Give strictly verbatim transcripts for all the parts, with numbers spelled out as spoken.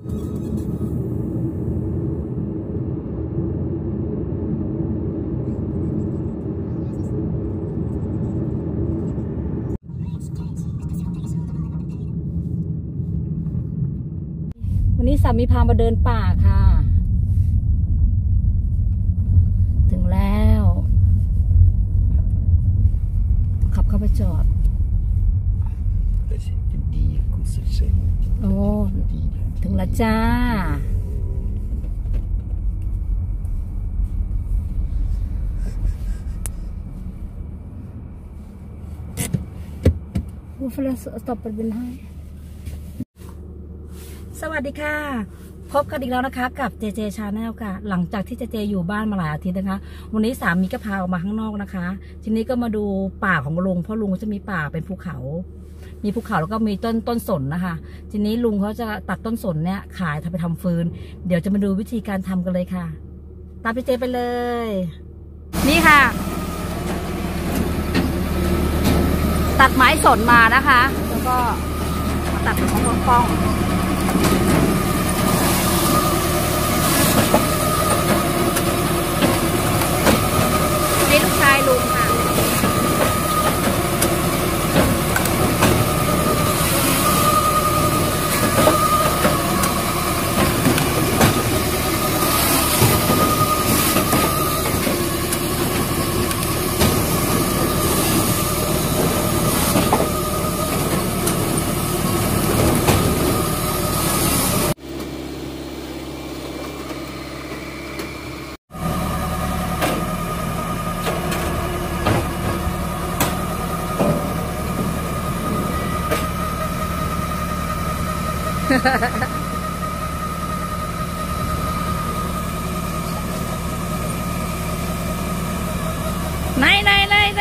วันนี้สามีพามาเดินป่าค่ะถึงแล้วขับเข้าไปจอดโอ้ถึงแล้วจ้าวูฟลาสต็อปเป็นให้สวัสดีค่ะพบกันอีกแล้วนะคะกับเจเจชาแนลค่ะหลังจากที่เจเจอยู่บ้านมาหลายอาทิตย์นะคะวันนี้สามีก็พาออกมาข้างนอกนะคะทีนี้ก็มาดูป่าของลุงเพราะลุงจะมีป่าเป็นภูเขามีภูเขาแล้วก็มีต้นต้นสนนะคะทีนี้ลุงเขาจะตัดต้นสนเนี่ยขายทำไปทำฟืนเดี๋ยวจะมาดูวิธีการทำกันเลยค่ะตามพี่เจไปเลยนี่ค่ะตัดไม้สนมานะคะแล้วก็มาตัดเป็นป้องๆนี่ลูกชายลุงค่ะไหนไหนไหนไหน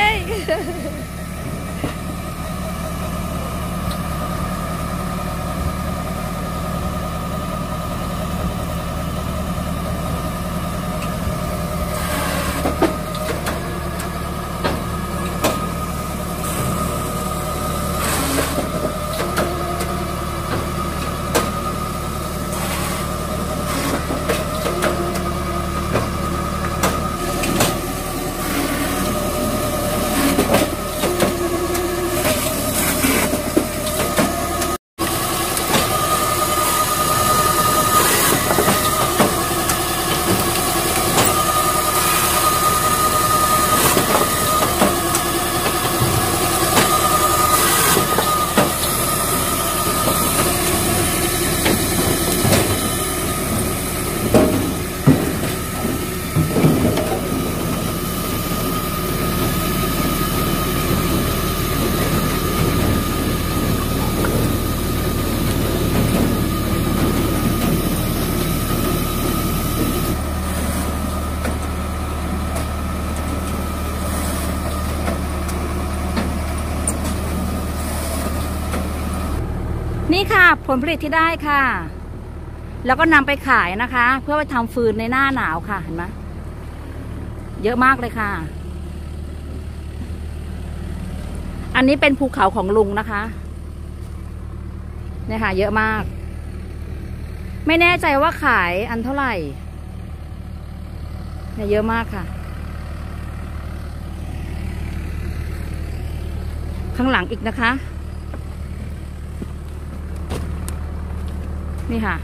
นี่ค่ะผลผลิตที่ได้ค่ะแล้วก็นำไปขายนะคะเพื่อไปทำฟืนในหน้าหนาวค่ะเห็นไหมเยอะมากเลยค่ะอันนี้เป็นภูเขาของลุงนะคะเนี่ยค่ะเยอะมากไม่แน่ใจว่าขายอันเท่าไหร่เนี่ยเยอะมากค่ะข้างหลังอีกนะคะนี่ค่ะ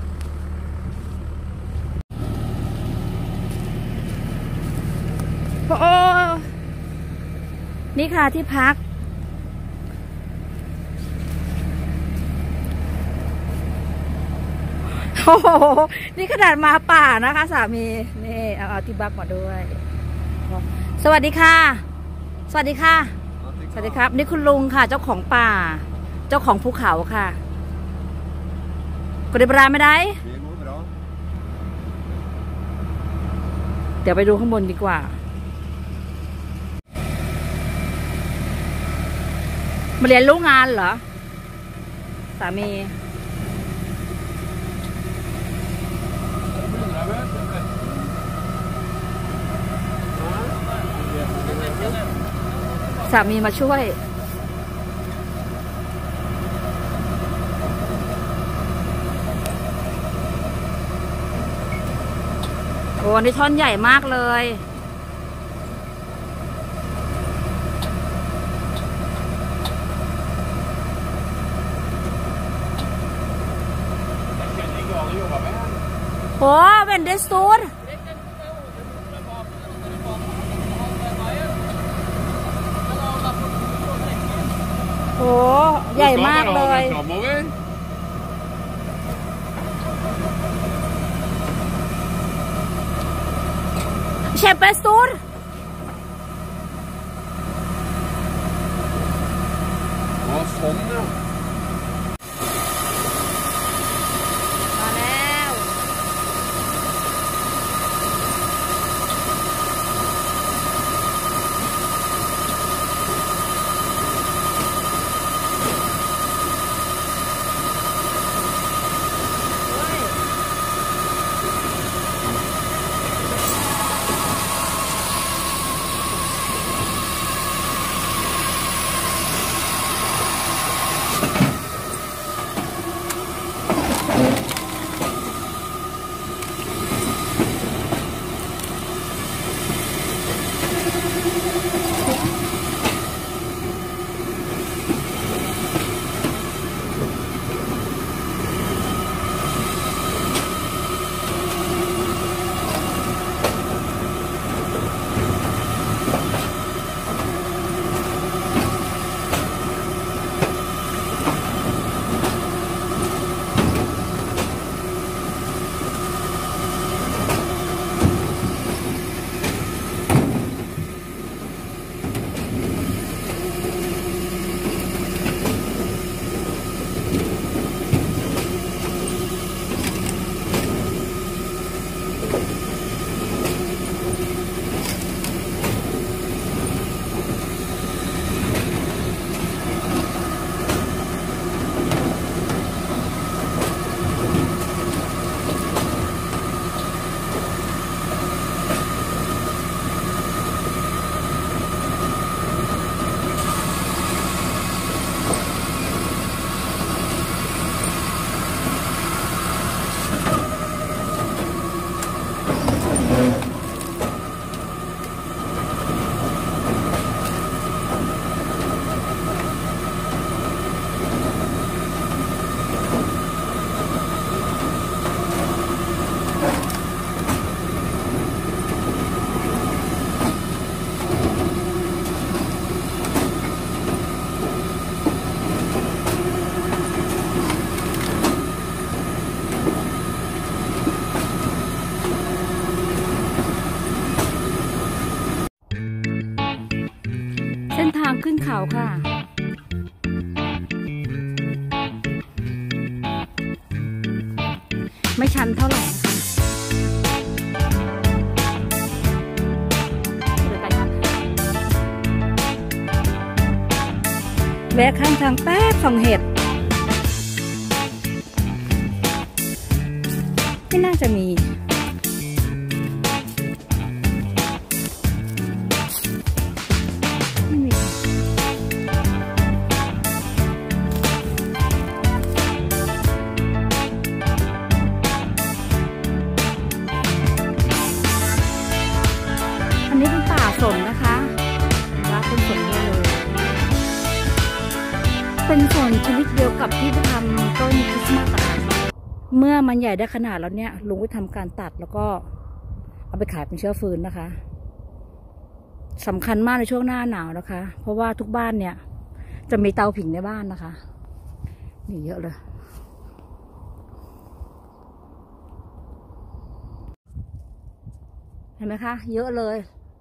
โอ้นี่ค่ะที่พักโอ้โหนี่ขนาดมาป่านะคะสามีนี่เอาเอาที่บักมาด้วยสวัสดีค่ะสวัสดีค่ะสวัสดีครับนี่คุณลุงค่ะเจ้าของป่าเจ้าของภูเขาค่ะกดปลาไม่ได้เดี๋ยวไปดูข้างบนดีกว่ามาเรียนรู้งานเหรอสามีสามีมาช่วยโอ้นี่ท่อนใหญ่มากเลยโอ้เวนเดสตูดโอ้ใหญ่มากเลยเชฟเปสตูดโอ้สมนะมาแล้วเส้นทางขึ้นเขาค่ะไม่ชันเท่าไหร่แวะข้างทางแป๊บส่องเห็ดไม่น่าจะมีไม่มีอันนี้เป็นป่าสนนะคะว่าเป็นสนเดียวเลยเป็นสนชนิดเดียวกับที่ไปทำต้นคริสต์มาสอะเมื่อมันใหญ่ได้ขนาดแล้วเนี่ยลุงก็ทำการตัดแล้วก็เอาไปขายเป็นเชื้อฟืนนะคะสำคัญมากในช่วงหน้าหนาวนะคะเพราะว่าทุกบ้านเนี่ยจะมีเตาผิงในบ้านนะคะนี่เยอะเลยเห็นไหมคะเยอะเลย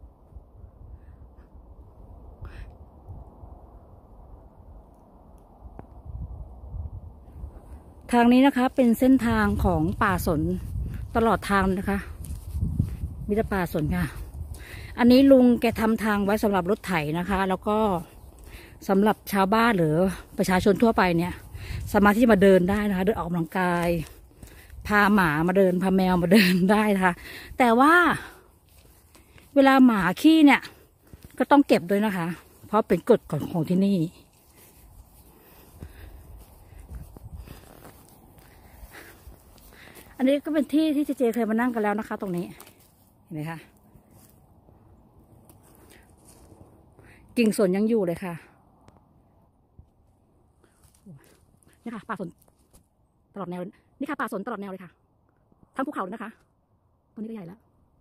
ทางนี้นะคะเป็นเส้นทางของป่าสนตลอดทางนะคะมีแต่ป่าสนค่ะอันนี้ลุงแกทำทางไว้สำหรับรถไถนะคะแล้วก็สำหรับชาวบ้านหรือประชาชนทั่วไปเนี่ยสามารถที่จะมาเดินได้นะคะเดินออกกำลังกายพาหมามาเดินพาแมวมาเดินได้นะคะแต่ว่าเวลาหมาขี้เนี่ยก็ต้องเก็บด้วยนะคะเพราะเป็นกฎของที่นี่อันนี้ก็เป็นที่ที่เจเจเคยมานั่งกันแล้วนะคะตรงนี้ห็นไหมคะกิ่งสนยังอยู่เลยค่ะนี่ค่ะป่าสนตลอดแนวนี่ค่ะป่าสนตลอดแนวเลยค่ะทั้งภูเขาเลยนะคะตรงนี้ก็ใหญ่แล้ว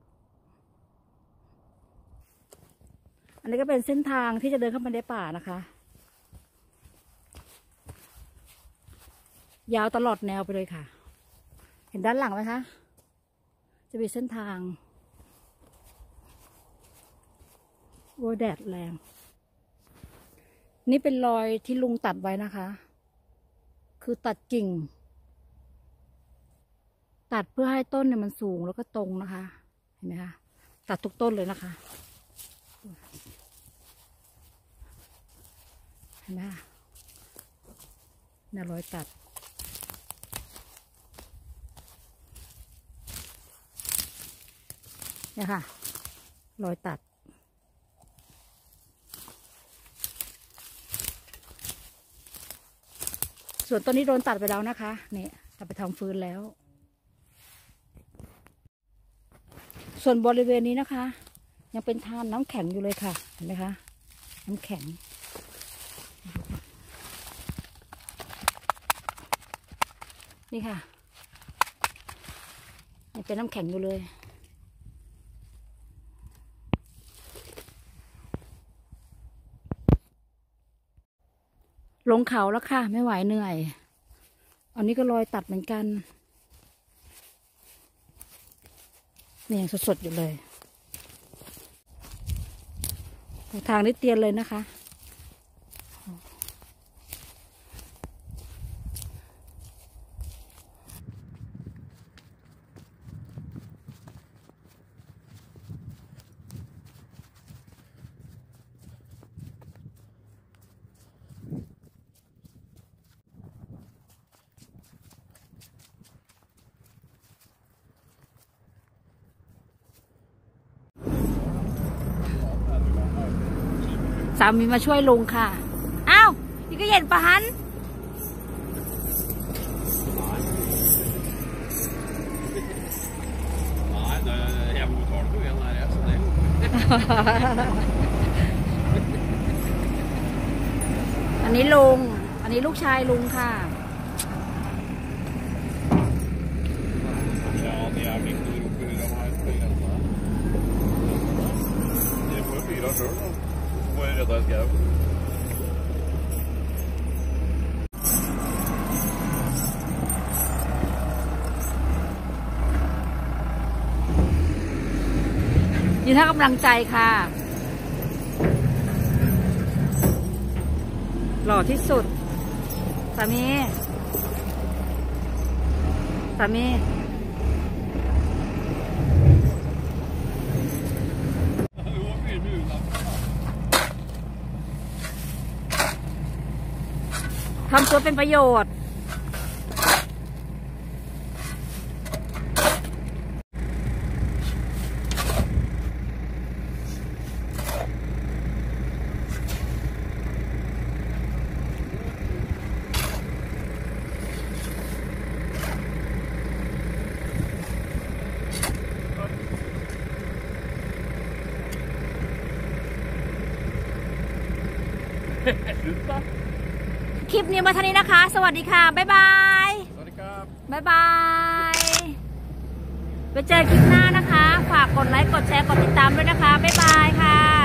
อันนี้ก็เป็นเส้นทางที่จะเดินเข้าไปในป่านะคะยาวตลอดแนวไปเลยค่ะเห็นด้านหลังไหมคะจะมีเส้นทางโอ้แดดแรงนี่เป็นรอยที่ลุงตัดไว้นะคะคือตัดกิ่งตัดเพื่อให้ต้นเนี่ยมันสูงแล้วก็ตรงนะคะเห็นไหมคะตัดทุกต้นเลยนะคะเห็นไหมคะน่ารอยตัดเนี่ยค่ะรอยตัดส่วนต้นนี้โดนตัดไปแล้วนะคะนี่ตัดไปทำฟืนแล้วส่วนบริเวณนี้นะคะยังเป็นทานน้ำแข็งอยู่เลยค่ะเห็นไหมคะน้ำแข็งนี่ค่ะยังเป็นน้ำแข็งอยู่เลยลงเขาแล้วค่ะไม่ไหวเหนื่อยอันนี้ก็รอยตัดเหมือนกันนี่ยังสดๆอยู่เลยทางนี้เตียนเลยนะคะสามีมาช่วยลุงค่ะอ้าวนี่ก็เย็นปะฮัน Nei, det, jeg betalte jo en her, jeg, så det อันนี้ลุงอันนี้ลูกชายลุงค่ะ Ja, det er viktig å rope høyre meg på grensa. Jeg får jo fyra sjøl, da. Så får jeg redda et skau. ยืนให้กำลังใจค่ะหล่อที่สุดสามีสามีทำตัวเป็นประโยชน์คลิปนี้มาเท่านี้นะคะ สวัสดีค่ะ บ๊ายบายสวัสดีครับบ๊ายบาย ไปเจอคลิปหน้านะคะ ฝากกดไลค์ กดแชร์ กดติดตามด้วยนะคะ บ๊ายบายค่ะ